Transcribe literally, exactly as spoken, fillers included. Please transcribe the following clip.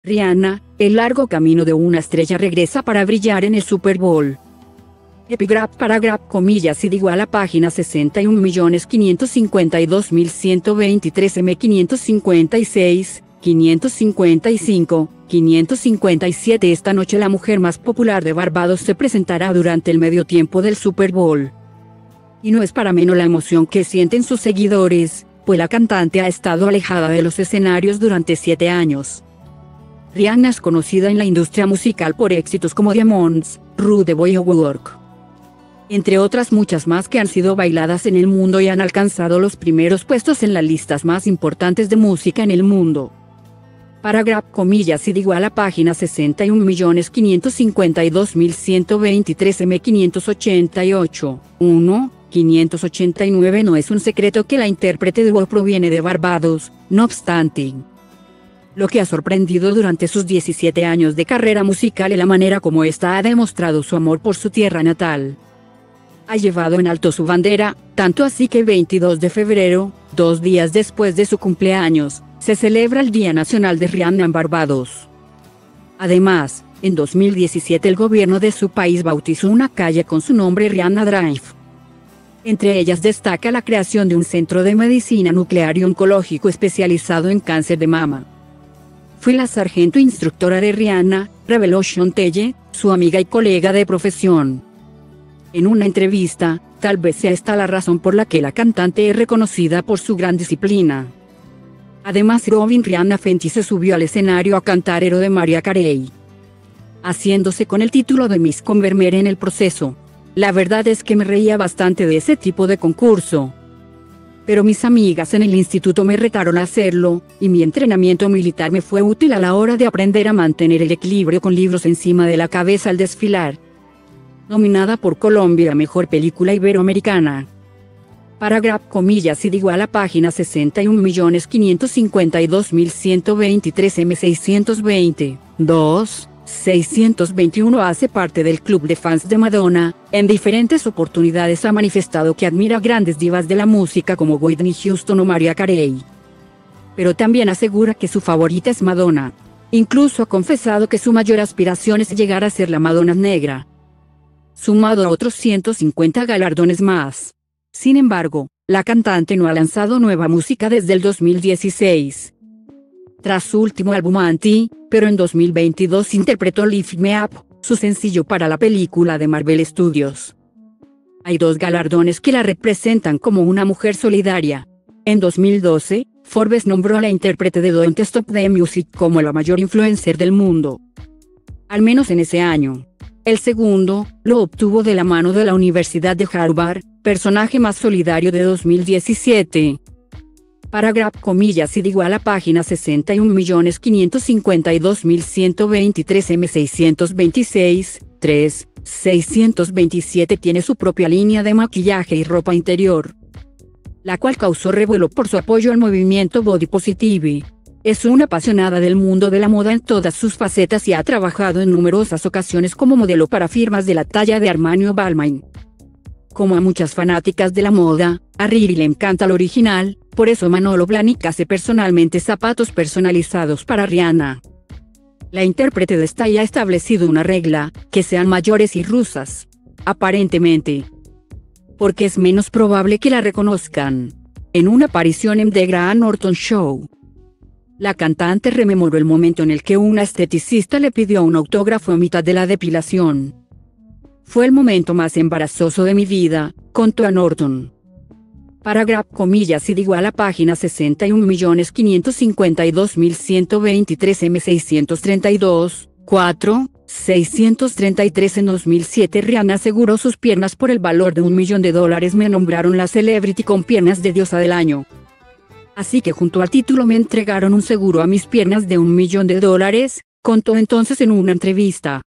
Rihanna, el largo camino de una estrella regresa para brillar en el Super Bowl. Epigraph paragraph comillas id igual a página sesenta y un millones quinientos cincuenta y dos mil ciento veintitrés eme quinientos cincuenta y seis, quinientos cincuenta y cinco, quinientos cincuenta y siete. Esta noche la mujer más popular de Barbados se presentará durante el medio tiempo del Super Bowl. Y no es para menos la emoción que sienten sus seguidores, pues la cantante ha estado alejada de los escenarios durante siete años. Rihanna es conocida en la industria musical por éxitos como Diamonds, Rude Boy o Work, entre otras muchas más que han sido bailadas en el mundo y han alcanzado los primeros puestos en las listas más importantes de música en el mundo. Paragraph comillas id igual a página sesenta y un millones quinientos cincuenta y dos mil ciento veintitrés eme quinientos ochenta y ocho, uno, quinientos ochenta y nueve. No es un secreto que la intérprete de Work proviene de Barbados, no obstante. Lo que ha sorprendido durante sus diecisiete años de carrera musical es la manera como ésta ha demostrado su amor por su tierra natal. Ha llevado en alto su bandera, tanto así que el veintidós de febrero, dos días después de su cumpleaños, se celebra el Día Nacional de Rihanna en Barbados. Además, en dos mil diecisiete el gobierno de su país bautizó una calle con su nombre Rihanna Drive. Entre ellas destaca la creación de un centro de medicina nuclear y oncológico especializado en cáncer de mama. Fui la sargento instructora de Rihanna, reveló Chantel, su amiga y colega de profesión. En una entrevista, tal vez sea esta la razón por la que la cantante es reconocida por su gran disciplina. Además Robin Rihanna Fenty se subió al escenario a cantar Hero de Mariah Carey, haciéndose con el título de Miss Convermer en el proceso. La verdad es que me reía bastante de ese tipo de concurso. Pero mis amigas en el instituto me retaron a hacerlo, y mi entrenamiento militar me fue útil a la hora de aprender a mantener el equilibrio con libros encima de la cabeza al desfilar. Nominada por Colombia a Mejor Película Iberoamericana. Paragraph comillas id igual a página sesenta y un millones quinientos cincuenta y dos mil ciento veintitrés eme seiscientos veinte, dos, seiscientos veintiuno. Hace parte del club de fans de Madonna. En diferentes oportunidades ha manifestado que admira a grandes divas de la música como Whitney Houston o Mariah Carey. Pero también asegura que su favorita es Madonna. Incluso ha confesado que su mayor aspiración es llegar a ser la Madonna negra, sumado a otros ciento cincuenta galardones más. Sin embargo, la cantante no ha lanzado nueva música desde el dos mil dieciséis. Tras su último álbum Anti, pero en dos mil veintidós interpretó Lift Me Up, su sencillo para la película de Marvel Studios. Hay dos galardones que la representan como una mujer solidaria. En dos mil doce, Forbes nombró a la intérprete de Don't Stop the Music como la mayor influencer del mundo, al menos en ese año. El segundo, lo obtuvo de la mano de la Universidad de Harvard, personaje más solidario de dos mil diecisiete. Paragraph comillas id igual a página sesenta y un millones quinientos cincuenta y dos mil ciento veintitrés eme seiscientos veintiséis, tres, seiscientos veintisiete. Tiene su propia línea de maquillaje y ropa interior, la cual causó revuelo por su apoyo al movimiento Body Positive. Es una apasionada del mundo de la moda en todas sus facetas y ha trabajado en numerosas ocasiones como modelo para firmas de la talla de Armani o Balmain. Como a muchas fanáticas de la moda, a Riri le encanta lo original, por eso Manolo Blahnik hace personalmente zapatos personalizados para Rihanna. La intérprete de esta ya ha establecido una regla, que sean mayores y rusas, aparentemente, porque es menos probable que la reconozcan. En una aparición en The Graham Norton Show, la cantante rememoró el momento en el que una esteticista le pidió un autógrafo a mitad de la depilación. Fue el momento más embarazoso de mi vida, contó a Norton. Paragraph comillas id igual a página sesenta y un millones quinientos cincuenta y dos mil ciento veintitrés eme seiscientos treinta y dos, cuatro, seiscientos treinta y tres. En dos mil siete Rihanna aseguró sus piernas por el valor de un millón de dólares. Me nombraron la celebrity con piernas de diosa del año. Así que junto al título me entregaron un seguro a mis piernas de un millón de dólares, contó entonces en una entrevista.